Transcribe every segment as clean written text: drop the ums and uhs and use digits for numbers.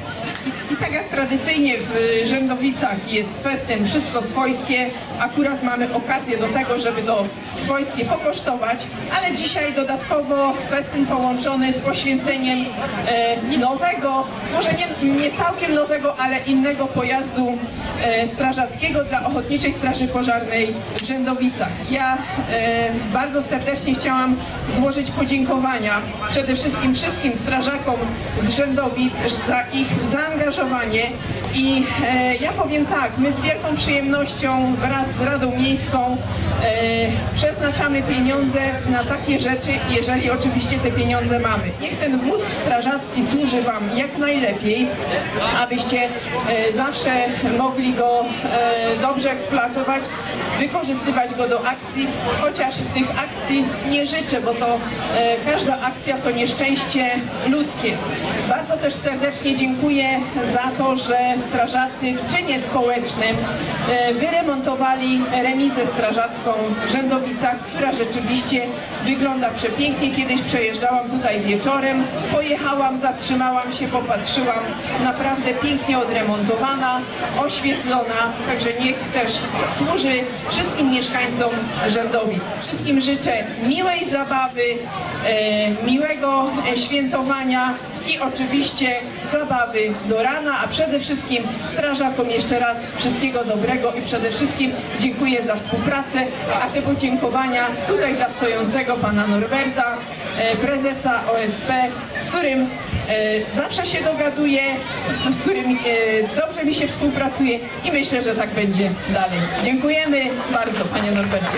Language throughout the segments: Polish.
I tak jak tradycyjnie w Rzędowicach jest festyn Wszystko Swojskie, akurat mamy okazję do tego, żeby to swojskie pokosztować, ale dzisiaj dodatkowo festyn połączony z poświęceniem nowego, może nie całkiem nowego, ale innego pojazdu strażackiego dla Ochotniczej Straży Pożarnej w Rzędowicach. Ja bardzo serdecznie chciałam złożyć podziękowania przede wszystkim strażakom z Rzędowic za ich zaangażowanie i ja powiem tak, my z wielką przyjemnością wraz z Radą Miejską przeznaczamy pieniądze na takie rzeczy, jeżeli oczywiście te pieniądze mamy. Niech ten wóz strażacki służy Wam jak najlepiej, abyście zawsze mogli go dobrze eksploatować, wykorzystywać go do akcji, chociaż tych akcji nie życzę, bo to każda akcja to nieszczęście ludzkie. Bardzo też serdecznie dziękuję za to, że strażacy w czynie społecznym wyremontowali remizę strażacką w Rzędowicach, która rzeczywiście wygląda przepięknie. Kiedyś przejeżdżałam tutaj wieczorem, pojechałam, zatrzymałam się, popatrzyłam, naprawdę pięknie odremontowana, oświetlona, także niech też służy wszystkim mieszkańcom Rzędowic. Wszystkim życzę miłej zabawy, miłego świętowania i oczywiście zabawy do rana, a przede wszystkim strażakom jeszcze raz wszystkiego dobrego i przede wszystkim dziękuję za współpracę, a te podziękowania tutaj dla stojącego pana Norberta, prezesa OSP, z którym zawsze się dogaduję, z którym dobrze mi się współpracuje i myślę, że tak będzie dalej. Dziękujemy bardzo, panie Norbercie.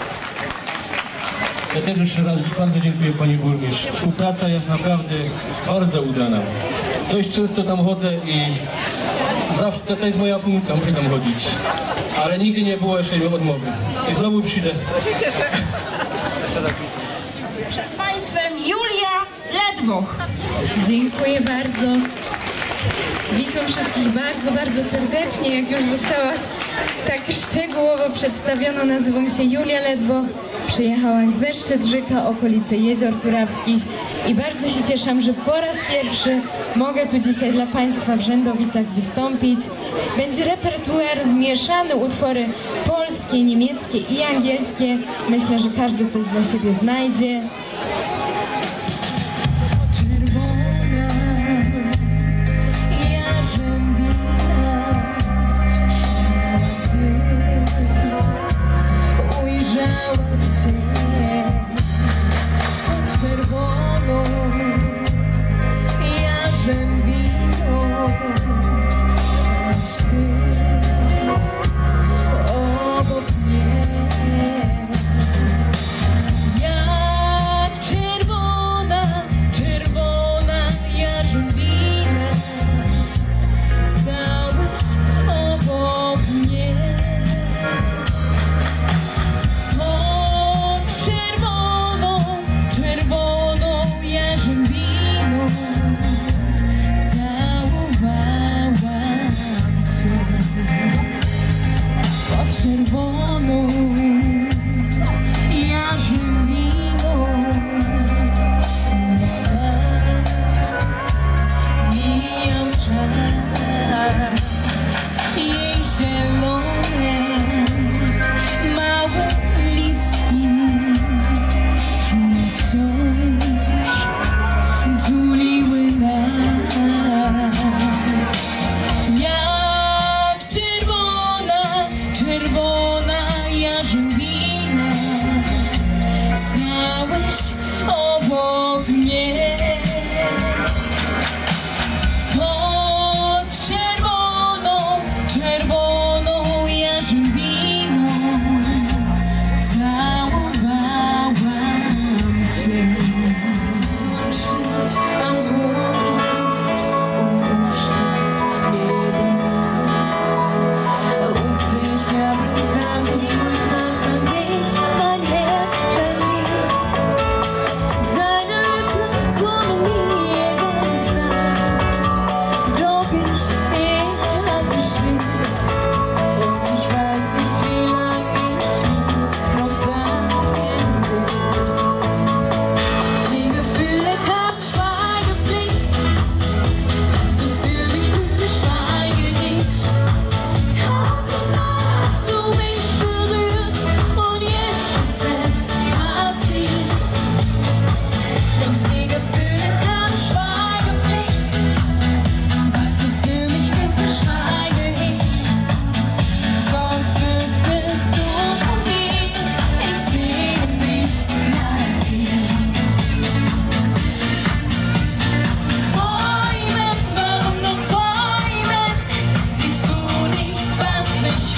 Ja też jeszcze raz bardzo dziękuję pani burmistrz. Współpraca jest naprawdę bardzo udana. Dość często tam chodzę i zawsze to jest moja funkcja, muszę tam chodzić. Ale nigdy nie było jeszcze odmowy. I znowu przyjdę. Cieszę. Przed państwem Julia Ledwoch. Dziękuję bardzo. Witam wszystkich bardzo, bardzo serdecznie. Jak już została tak szczegółowo przedstawiona, nazywam się Julia Ledwoch. Przyjechałam ze Szczedrzyka, okolice Jezior Turawskich i bardzo się cieszę, że po raz pierwszy mogę tu dzisiaj dla Państwa w Rzędowicach wystąpić. Będzie repertuar mieszany, utwory polskie, niemieckie i angielskie. Myślę, że każdy coś dla siebie znajdzie.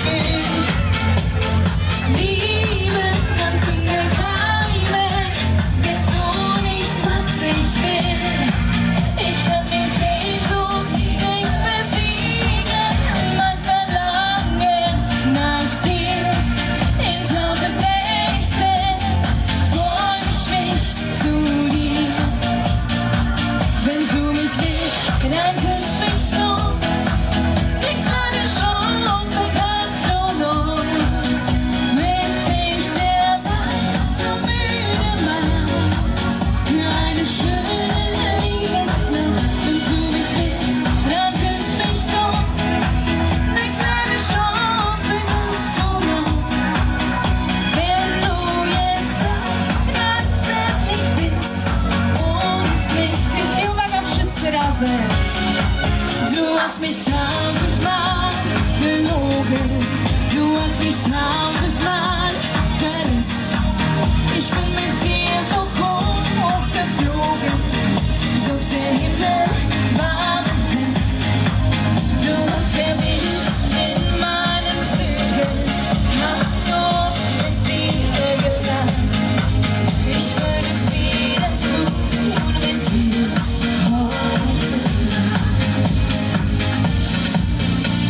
Du hast mich tausendmal belogen, du hast mich tausendmal verletzt. Ich bin mit dir so hoch geflogen, doch der Himmel war besetzt. Du warst der Wind in meinen Flügeln, hab so oft mit dir gelacht. Ich würde es wieder tun mit dir heute Nacht.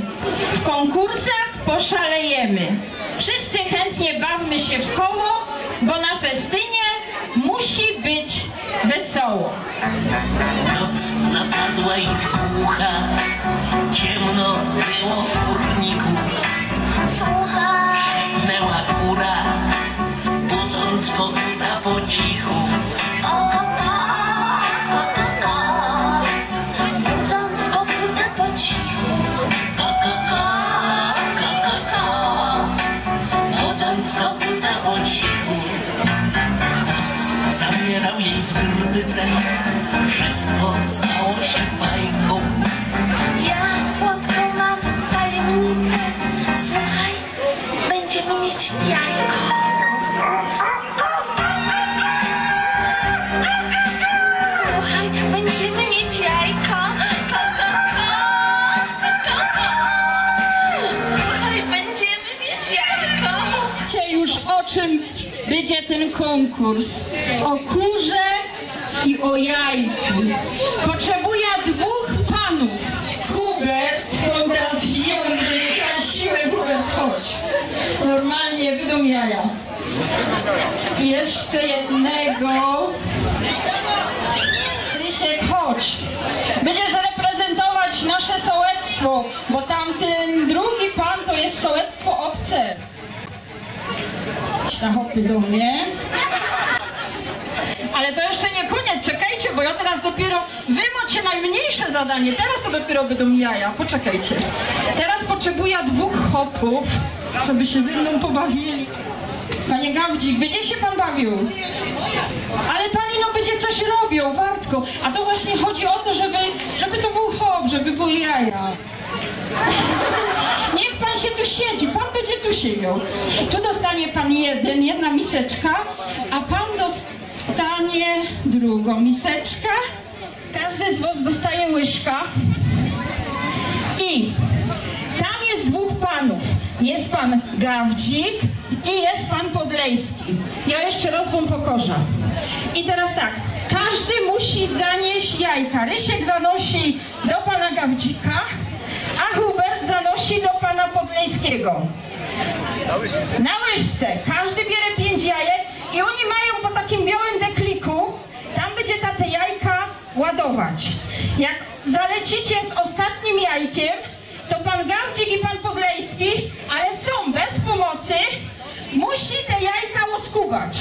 W konkursach poszalejemy. Wszyscy chętnie bawmy się w koło, bo na festynie musi być wesoło. Noc zapadła i w ucha, ciemno było w kurniku. Słuchaj, Szepnęła kura, budząc koguta po cichu. o koko, budząc koguta po cichu. Ko, budząc koguta po cichu. Głos zamierał jej w grdyce, wszystko stało się bajką. Ja słodko mam tajemnicę. Słuchaj, będziemy mieć jajko. Słuchaj, będziemy mieć jajko. Słuchaj, będziemy mieć jajko. Wiecie już, o czym będzie ten konkurs. O kurze i o jajku. Potrzebuję dwóch panów. Hubert, on teraz będzie siłę. Hubert, chodź. Normalnie wydą jaja. I jeszcze jednego. Rysiek, chodź. Będziesz reprezentować nasze sołectwo, bo tamten drugi pan to jest sołectwo obce. Idź na hopy do mnie. Ale to jeszcze nie koniec, czekajcie, bo ja teraz dopiero, wy macie najmniejsze zadanie, teraz to dopiero będą jaja, poczekajcie. Teraz potrzebuję dwóch hopów, co by się ze mną pobawili. Panie Gawdzik, będzie się pan bawił? Ale pani no będzie coś robił, Wartko. A to właśnie chodzi o to, żeby to był hop, żeby były jaja. Niech pan się tu siedzi, pan będzie tu siedział. Tu dostanie pan jedna miseczka, a pan dostanie drugą miseczkę. Każdy z was dostaje łyżka. I tam jest dwóch panów. Jest pan Gawdzik i jest pan Podlejski. Ja jeszcze raz wam pokażę. I teraz tak, każdy musi zanieść jajka. Rysiek zanosi do pana Gawdzika, a Hubert zanosi do pana Podlejskiego. Na łyżce. Każdy bierze 5 jajek i oni mają po takim białym dekliku, tam będzie te jajka ładować. Jak zalecicie z ostatnim jajkiem, to pan Gawdzik i pan Podlejski, ale są bez pomocy, musi te jajka oskubać.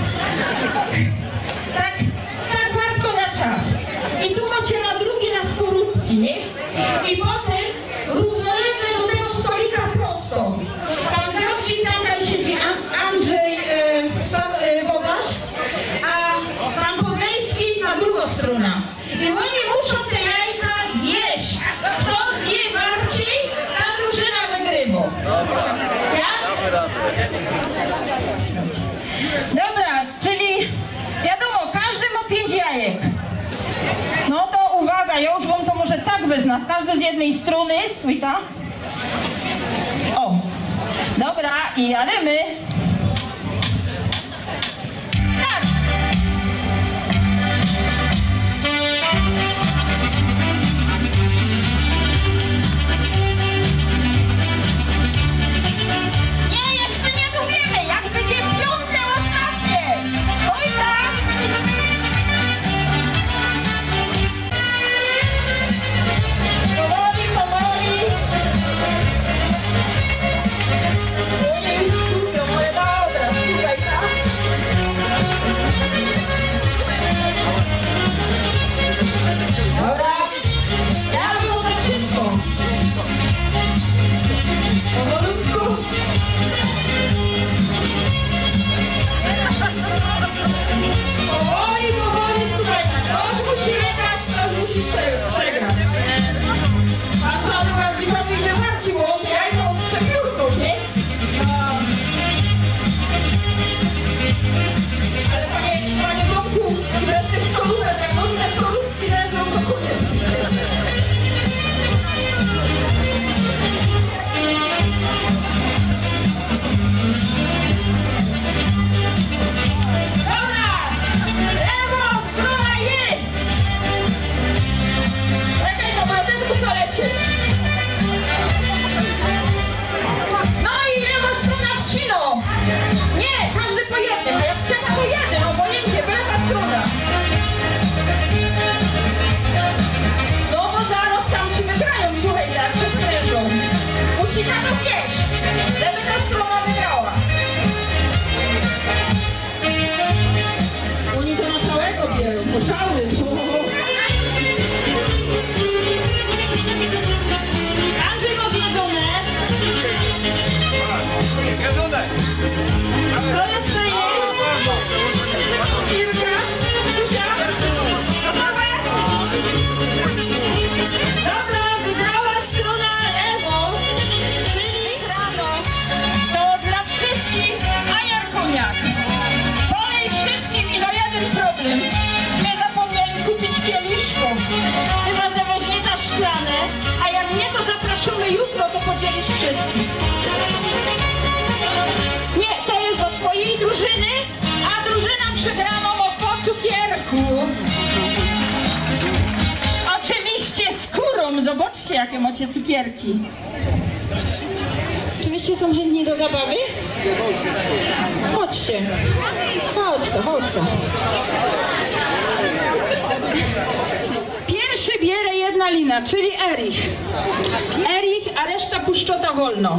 Tak wartko na czas. I tu macie na drugi na skorupki i potem równolegle do tego stolika prosto. Pan Gawdzik tam siedzi Andrzej Wodarz, a pan Podlejski na drugą stronę. I oni muszą te jajka zjeść. Kto zje bardziej, ta drużyna wygrywa. Ja? Dobra, czyli wiadomo, każdy ma 5 jajek. No to uwaga, ja już wam to może tak wezna. Każdy z jednej strony, stój tam. O, dobra, i jademy. Tak. Nie, jeszcze nie dowiemy, jak będzie 5. ostatnie. Oj tak. Powoli, powoli. Ojej, jakie macie cukierki? Oczywiście są chętni do zabawy? Chodźcie. Chodź to. Pierwszy bierze jedna lina, czyli Erich. Erich, a reszta puszczota wolno.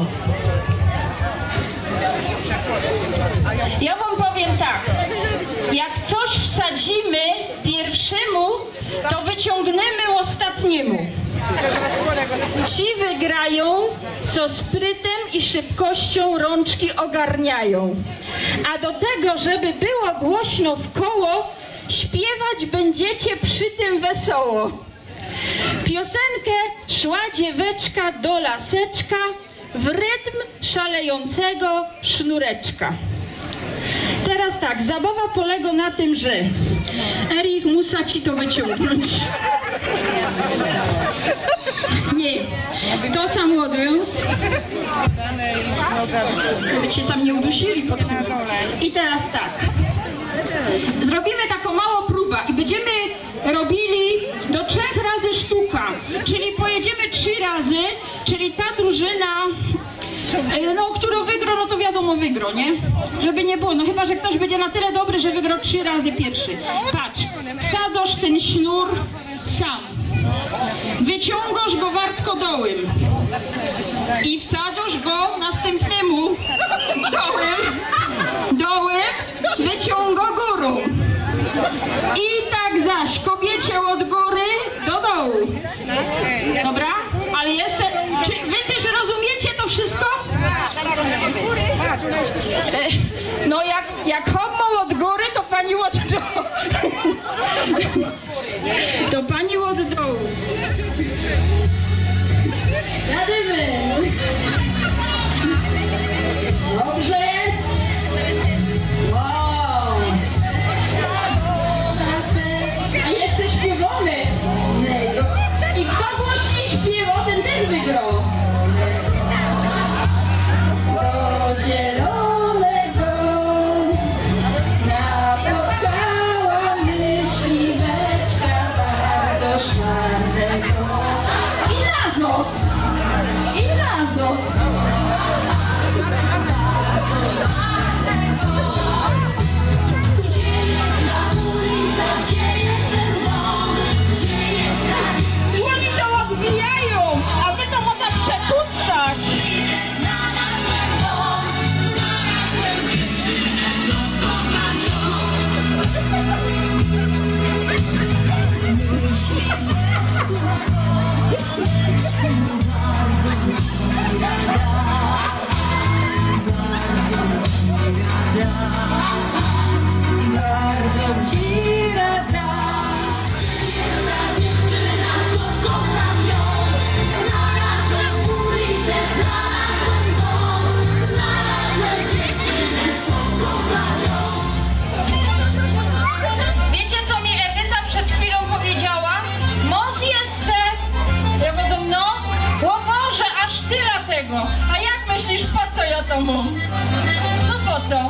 Ja wam powiem tak. Jak coś wsadzimy pierwszemu, to wyciągniemy ostatniemu. Ci wygrają, co sprytem i szybkością rączki ogarniają. A do tego, żeby było głośno w koło, śpiewać będziecie przy tym wesoło. Piosenkę szła dzieweczka do laseczka w rytm szalejącego sznureczka. Teraz tak, zabawa polega na tym, że Erich musa ci to wyciągnąć. Nie, to sam odwiąz. Żeby cię sam nie udusili pod chwilę. I teraz tak, zrobimy taką małą próbę i będziemy robili do 3 razy sztuka, czyli pojedziemy 3 razy, czyli ta drużyna, no, którą wygrał, no to wiadomo wygrał, nie? Żeby nie było, no chyba, że ktoś będzie na tyle dobry, że wygrał 3 razy pierwszy. Patrz, wsadzasz ten sznur sam, wyciągasz go wartko dołem i wsadzasz go następnemu dołem, wyciąga górą. I tak zaś kobiecie od góry do dołu. Dobra? Ale jeszcze, czy wy też rozumiecie to wszystko? No jak homo od góry, to pani od dołu. To pani od dołu. Jadymy. Dobrze jest. Wow. A jeszcze śpiewamy. I kto głośniej śpiewał, ten też wygrał. Do zielonego napotkała myśliweczka bardzo szarnego. I razem. Oni to odbijają, a wy to można przepuszczać. Bardzo ci rada. Dziewczyna, co kocham ją. Znalazłem ulicę, znalazłem dom. Znalazłem dziewczynę, co kocham ją. Wiecie, co mi Edyta przed chwilą powiedziała? Mąż jeszcze, ja będę, no, o Boże, aż tyle tego. A jak myślisz, po co ja to mam? No po co?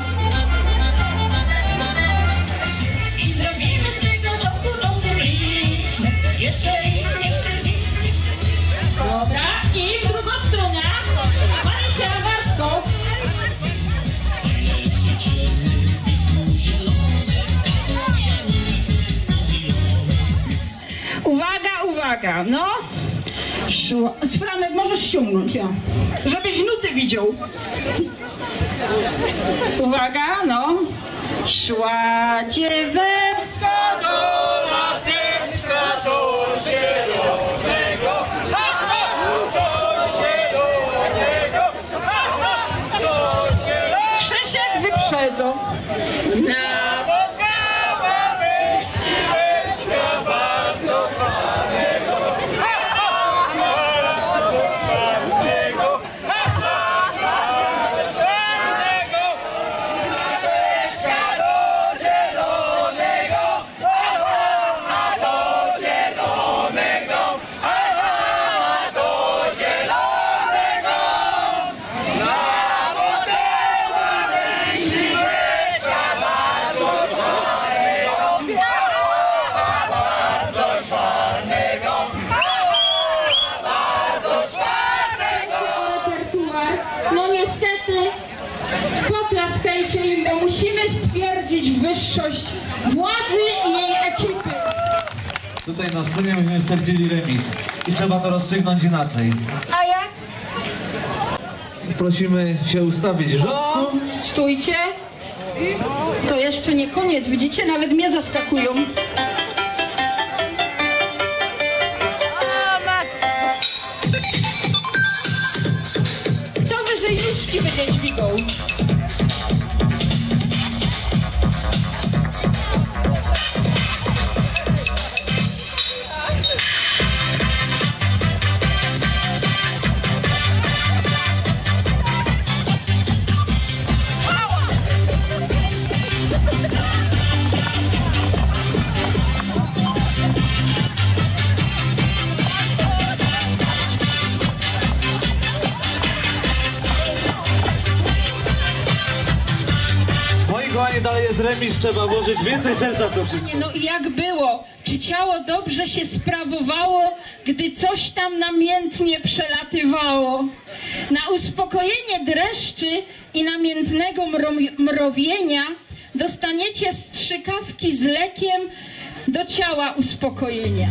Dobra, i w drugą stronę Marysia Wartko. Uwaga, no. Franek, możesz ściągnąć, ja. Żebyś nuty widział. Uwaga, no. Szła dzieweczka do laseczka do zielonego. Krzysiek wyprzedzą. Napotkała myśliweczka bardzo fajnego. Laseczka do zielonego. no niestety poklaskajcie im, bo musimy stwierdzić wyższość władzy i jej ekipy. Tutaj na scenie myśmy stwierdzili remis i trzeba to rozstrzygnąć inaczej. A jak? Prosimy się ustawić w O, rządku. stójcie. To jeszcze nie koniec, widzicie? Nawet mnie zaskakują. Kto wyżej nóżki będzie dźwigał? Moi kochani, dalej jest remis, trzeba włożyć więcej serca w to wszystko. No i jak było? Czy ciało dobrze się sprawowało, gdy coś tam namiętnie przelatywało? Na uspokojenie dreszczy i namiętnego mrowienia dostaniecie strzykawki z lekiem do ciała uspokojenia.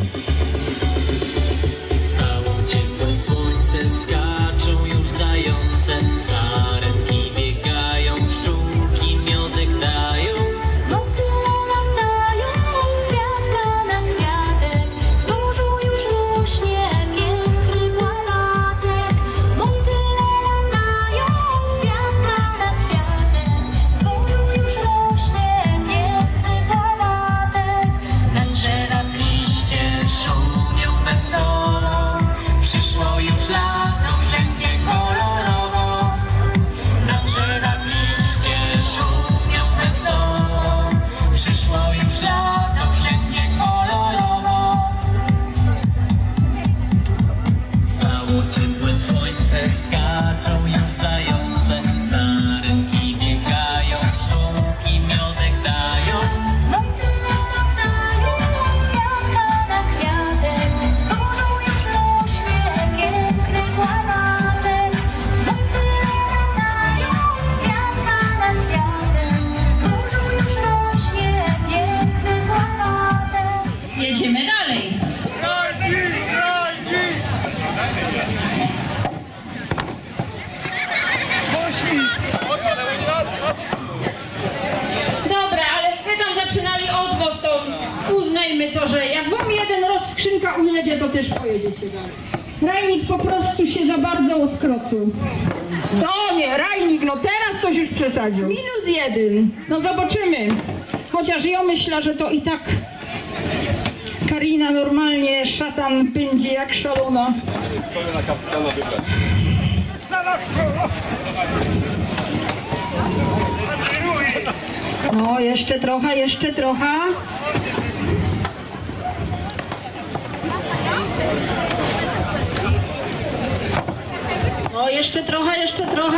Stało ciepłe słońce, skaczą już zające, sarenki biegają, pszczółki miodek dają. Motyle latają z kwiatka na kwiatek, w morzu już rośnie piękny płatek. Motyle latają z kwiatka na kwiatek, w morzu już rośnie piękny płatek. Na drzewach liście szumią wesoło, przyszło już lato, wszędzie kolorowo. Na drzewach liście szumią wesoło, przyszło już lato, wszędzie kolorowo. Stało ciepłe słońce, skaczą już zające, sarenki biegają, pszczółki miodek dają. Motyle latają z kwiatka na kwiatek, w morzu już rośnie piękny płatek. Motyle latają z kwiatka na kwiatek, w morzu już rośnie piękny płatek. Jedziemy dalej. Dobra, ale wy tam zaczynali od was, to uznajmy to, że jak wam jeden raz skrzynka ujedzie, to też pojedziecie dalej. Rajnik po prostu się za bardzo oskrocił. No nie, Rajnik, no teraz ktoś już przesadził. -1. No zobaczymy. Chociaż ja myślę, że to i tak Karina normalnie szatan będzie jak szalona. No, jeszcze trochę, jeszcze trochę. No, jeszcze trochę, jeszcze trochę.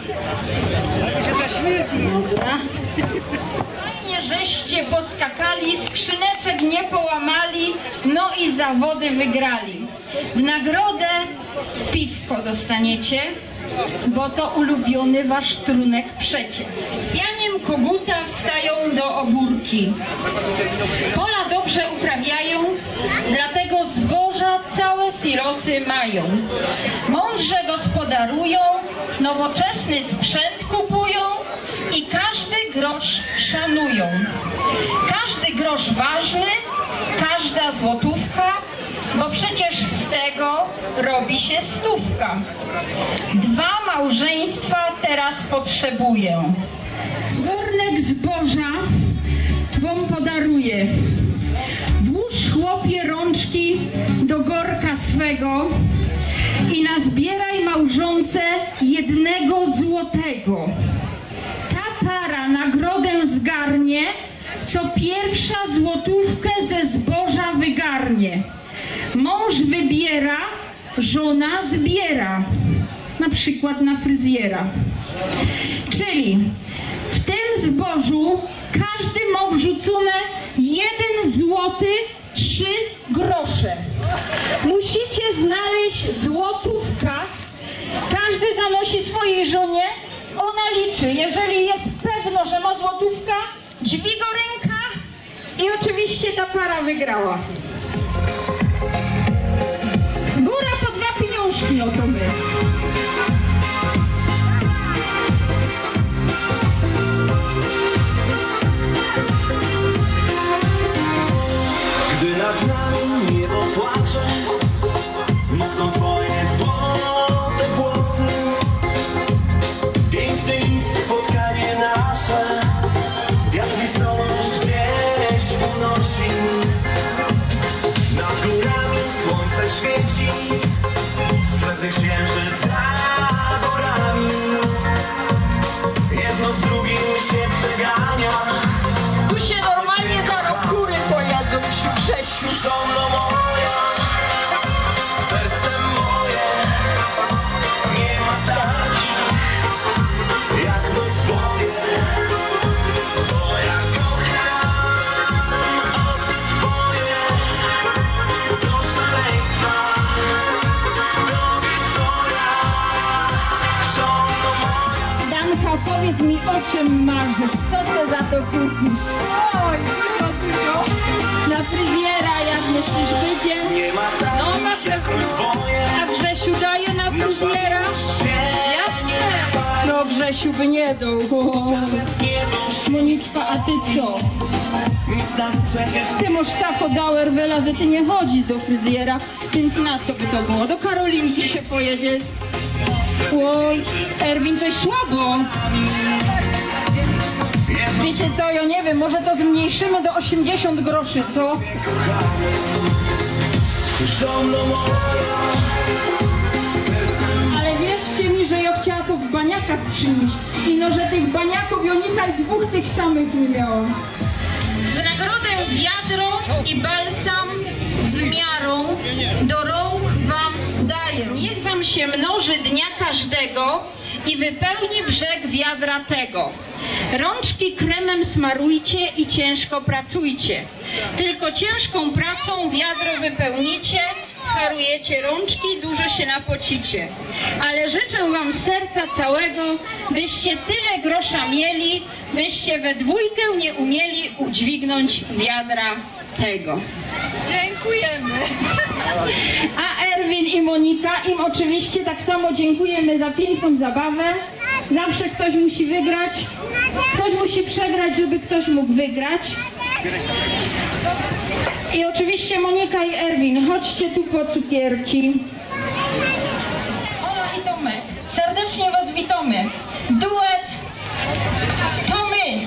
Dobra. Fajnie, żeście poskakali, skrzyneczek nie połamali, no i zawody wygrali. W nagrodę piwko dostaniecie, bo to ulubiony wasz trunek przecie. Z pianiem koguta wstają do obórki. Pola dobrze uprawiają, dlatego zboża całe silosy mają. Mądrze gospodarują, nowoczesny sprzęt kupują i każdy grosz szanują. Każdy grosz ważny, każda złotówka, bo przecież z tego robi się stówka. 2 małżeństwa teraz potrzebuję. Garnek zboża wam podaruję. Włóż chłopie rączki do gorka swego i nazbieraj małżonce 1 złotego. Ta para nagrodę zgarnie, co pierwsza złotówkę ze zboża wygarnie. Mąż wybiera, żona zbiera. Na przykład na fryzjera. Czyli w tym zbożu każdy ma wrzucone 1 złoty 3 grosze. Musicie znaleźć złotówka. każdy zanosi swojej żonie, ona liczy. Jeżeli jest pewno, że ma złotówka, dźwiga ręka i oczywiście ta para wygrała. Góra po 2 pieniążki, no to my. Gdy nad nami niebo płacze, mokną twoje złote włosy. Piękny list, spotkanie nasze, wiatr listonosz gdzieś unosi. Nad górami słońce świeci, srebrny księżyc za górami. Jedno z drugim się przegania. Tu się normalnie za kury pojadą przy Grzesiu. Żono moja, serce moje, nie ma takich jak my twoje. Bo ja kocham oczy twoje, do szaleństwa, do wieczora. Żono moja. Danka, powiedz mi, o czym marzysz? Co se za to kupisz? Oj, dużo. Na fryzjera, jak myślisz, będzie? Nie ma takich jak my twoje. A Grzesiu daje na fryzjera? No Grzesiu by nie dał. Moniczka, a ty co? Nic nas przecież Ty masz tak odałer wylazy, ty nie chodzisz do fryzjera, więc na co by to było? Do Karolinki się pojedziesz. Oj, Erwin, coś słabo. Wiecie co, ja nie wiem, może to zmniejszymy do 80 groszy, co? żono moja. Ale wierzcie mi, że ja chciała to w baniakach przynieść. I no, że tych baniaków Jonika i 2 tych samych nie miałam. W nagrodę wiadro i balsam z miarą do rąk wam daję. Niech wam się mnoży dnia każdego i wypełni brzeg wiadra tego. Rączki kremem smarujcie i ciężko pracujcie. Tylko ciężką pracą wiadro wypełnicie, scharujecie rączki, dużo się napocicie. Ale życzę wam z serca całego, byście tyle grosza mieli, byście we dwójkę nie umieli udźwignąć wiadra tego. Dziękujemy. A Erwin i Monika, im oczywiście tak samo dziękujemy za piękną zabawę. Zawsze ktoś musi wygrać, ktoś musi przegrać, żeby ktoś mógł wygrać. I oczywiście Monika i Erwin, chodźcie tu po cukierki. Ola i Tomek, serdecznie was witamy. Duet to my.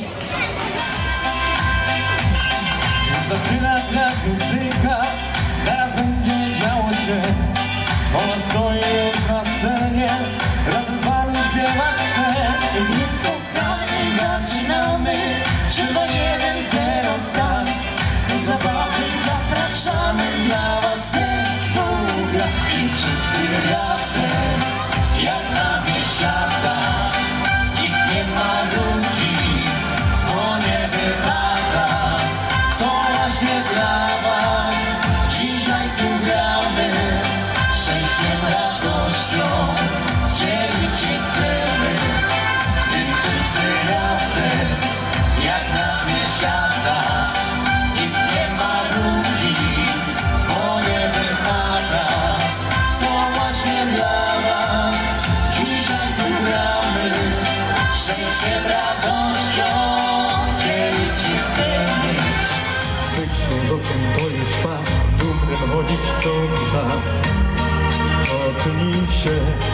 Zaczyna grać muzyka, zaraz będzie działo się. Ona stoi już na scenie, razem z wami śpiewać chce. Więc kochani, zaczynamy, trzeba 1-0 start. Do zabawy zapraszamy, dla was zespół gra. I wszyscy razem, jak na biesiada. Nikt nie ma ludzi, bo nie wypada. To właśnie dla was dzisiaj tu gramy. Szczęściem, radością dzielić się chcemy. I wszyscy razem, jak na biesiada. Nikt nie ma ludzi, bo nie wypada. To właśnie dla was dzisiaj tu gramy. Szczęściem, radością dzielić się chcemy. Być Ślązokiem to już pas, dumnym chodzić co czas. Oceni się,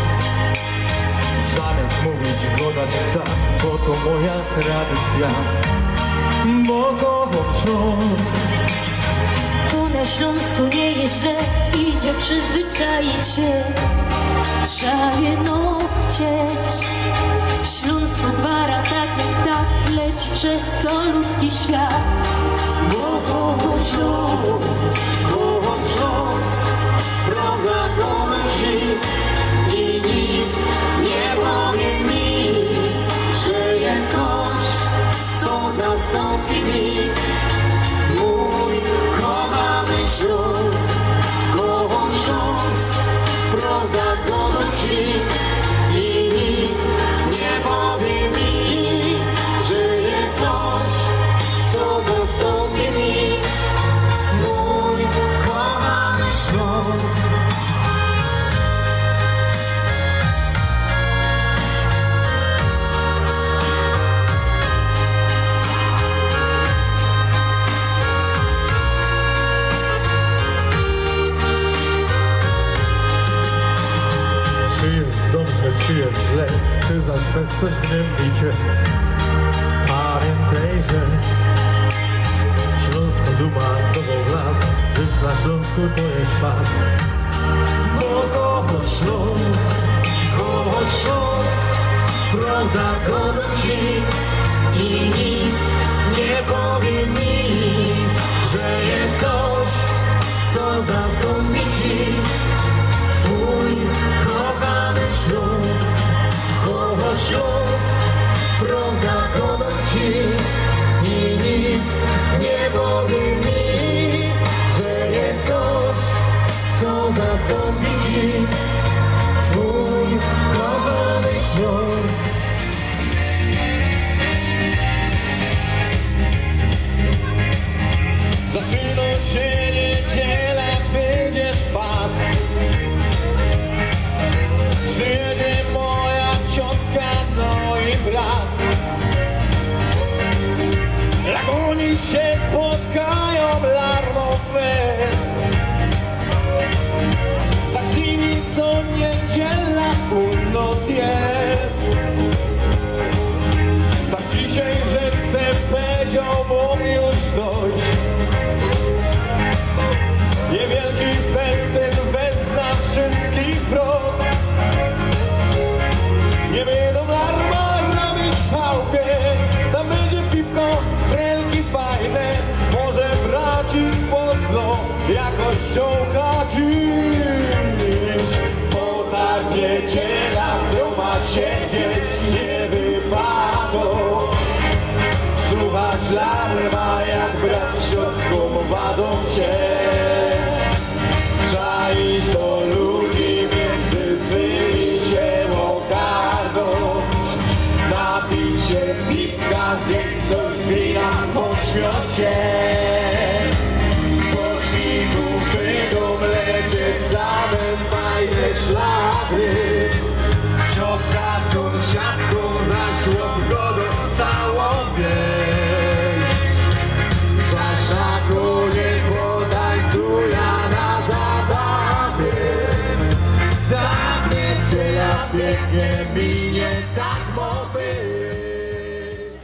zamiast mówić godać chcę, bo to moja tradycja, bo kocham Śląsk. Tu na Śląsku nie jest źle, idzie przyzwyczaić się. Trzeba jedno chcieć. Śląsko gwara tak jak tak leci przez calutki świat. Bo kocham Śląsk, kocham Śląsk. Droga do myśli i nikt nie powie mi, że jest coś, co zastąpi mi mój kochany Śląsk. Kocham Śląsk, prawda do myśli czy jest źle, czy zaś fest coś gnębicie. Pamiętaj, że Śląsku duma to las, żyć na Śląsku to jest pas. Bo kochasz Śląsk, prawda kocham ci i nikt nie powie mi, że jest coś, co zastąpi ci twój kochany Śląsk. Kochasz Śląsk, prawda kocham ci i nikt nie powie mi, że jest coś, co zastąpi ci twój kochany Śląsk. Zaczyna się niedziela, będziesz pas. Przyjedzie moja ciotka, no i brat. Jak oni się spotkają, Larmo Fest. Tak z nimi co niedziela północ jest. Tak dzisiaj, że chcę powiedział, bo już dość. Niewielki festyn wezna wszystkich wprost. Nie będą Larma robić pałkę, tam będzie piwko, frelki fajne. Może braci Poznań jakością dziś. Bo tak niedziela w domu siedzieć nie wypadło. Słuchasz Larma jak brat środką wadą cię. Iść do ludzi między swymi się ogarnąć. Napić się piwka, zjeść coś z wina, pośmiać się. Z pośników będą lecieć same fajne szlagry. Ciotka sąsiadką zaś odgodą całą wieś. Zaś na koniec potańcuja na tak niedziela pięknie minie, tak ma być.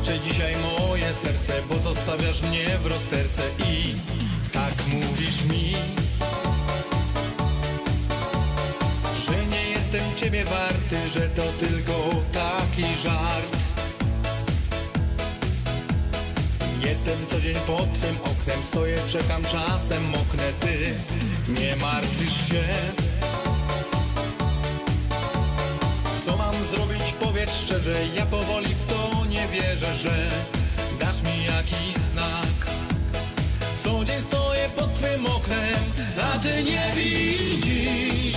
płacze dzisiaj moje serce, bo zostawiasz mnie w rozterce i tak mówisz mi, że nie jestem ciebie warty, że to tylko taki żart. Jestem co dzień pod twym oknem, stoję, czekam, czasem moknę, ty nie martwisz się. Co mam zrobić, powiedz szczerze, ja powoli w to nie wierzę, że dasz mi jakiś znak. Co dzień stoję pod twym oknem, a ty nie widzisz.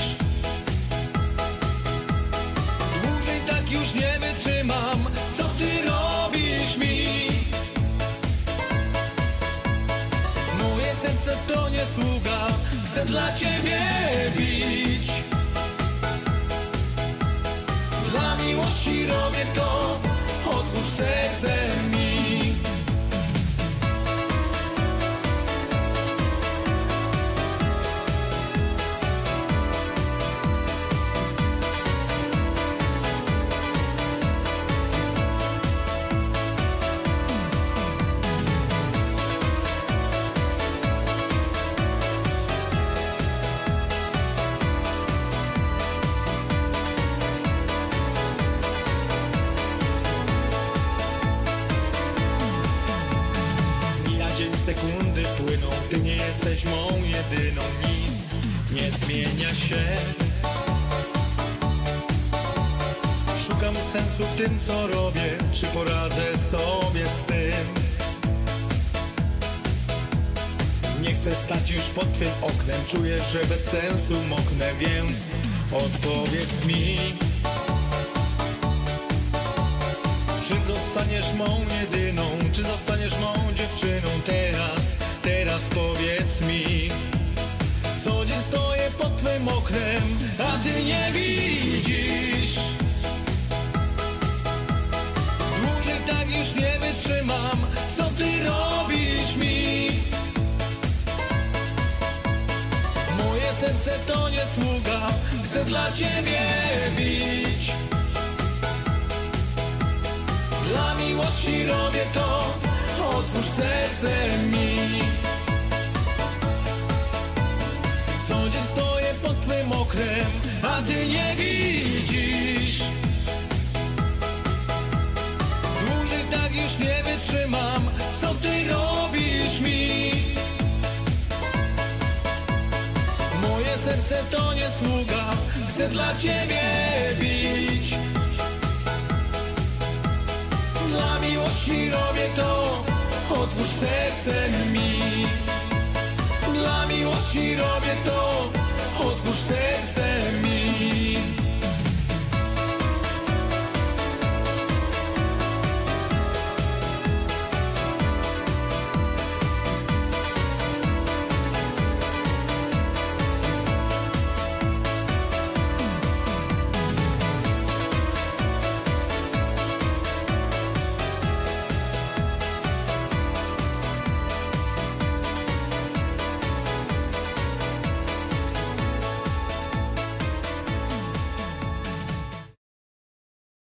Dłużej tak już nie wytrzymam, co ty robisz mi? Moje serce to nie sługa, chcę dla ciebie bić. Dla miłości robię to, otwórz serce mi. Sekundy płyną, ty nie jesteś mą jedyną, nic nie zmienia się. Szukam sensu w tym, co robię, czy poradzę sobie z tym. Nie chcę stać już pod twym oknem, czuję, że bez sensu moknę, więc odpowiedz mi. Czy zostaniesz mą jedyną, czy zostaniesz mą dziewczyną teraz powiedz mi. Co dzień stoję pod twym oknem, a ty nie widzisz. Dłużej tak już nie wytrzymam, co ty robisz mi? Moje serce to nie sługa, chcę dla ciebie bić. Dla miłości robię to, otwórz serce mi. Co dzień stoję pod twym oknem, a ty nie widzisz. Dłużej tak już nie wytrzymam, co ty robisz mi? Moje serce to nie sługa, chcę dla ciebie bić. Dla miłości robię to, otwórz serce mi. Dla miłości robię to, otwórz serce mi.